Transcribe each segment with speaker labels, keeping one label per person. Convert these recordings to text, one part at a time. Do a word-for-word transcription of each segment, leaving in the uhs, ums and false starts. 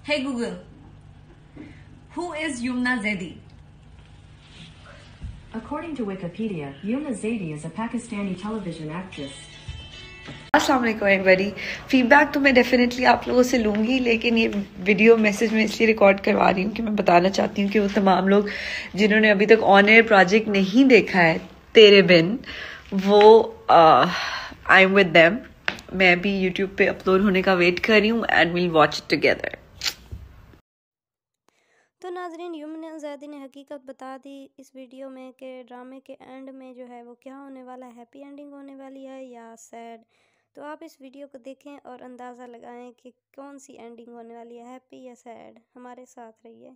Speaker 1: Hey Google, who is Yumna Zaidi?
Speaker 2: According to Wikipedia, Yumna Zaidi is a Pakistani television actress.
Speaker 3: अस्सलाम वालेकुम everybody. Feedback तो मैं definitely आप लोगों से लूँगी, लेकिन ये वीडियो मैसेज में इसलिए रिकॉर्ड करवा रही हूँ कि मैं बताना चाहती हूँ कि वो तमाम लोग जिन्होंने अभी तक ऑन एयर प्रोजेक्ट नहीं देखा है तेरे बिन, वो आई एम विद देम। मैं भी यूट्यूब पे अपलोड होने का वेट कर रही हूँ and will watch it together.
Speaker 4: तो नाज़रीन, युमना ज़ैदी ने हकीकत बता दी इस वीडियो में कि ड्रामे के एंड में जो है वो क्या होने वाला है, हैप्पी एंडिंग होने वाली है या सैड। तो आप इस वीडियो को देखें और अंदाज़ा लगाएं कि कौन सी एंडिंग होने वाली है, हैप्पी या सैड। हमारे साथ रहिए।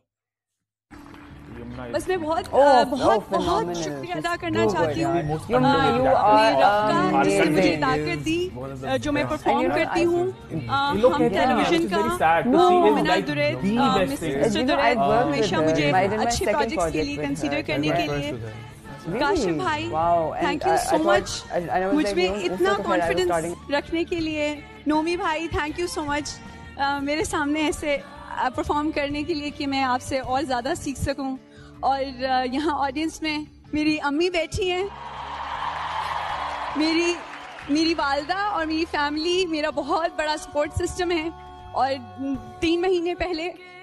Speaker 5: बस मैं बहुत oh, आ, बहुत oh, बहुत शुक्रिया अदा करना चाहती हूँ अपने रब का जिसने मुझे ताकत दी जो मैं परफॉर्म करती हूँ। हम टेलीविजन का मोमिना दुरैद, मिस्टर दुरैद हमेशा मुझे अच्छे प्रोजेक्ट्स के लिए कंसीडर करने के लिए। काशिफ भाई, थैंक यू सो मच मुझ में इतना कॉन्फिडेंस रखने के लिए। नोमी भाई, थैंक यू सो मच मेरे सामने ऐसे परफॉर्म करने के लिए कि मैं आपसे और ज़्यादा सीख सकूं। और यहाँ ऑडियंस में मेरी अम्मी बैठी हैं, मेरी मेरी वालदा और मेरी फैमिली मेरा बहुत बड़ा सपोर्ट सिस्टम है। और तीन महीने पहले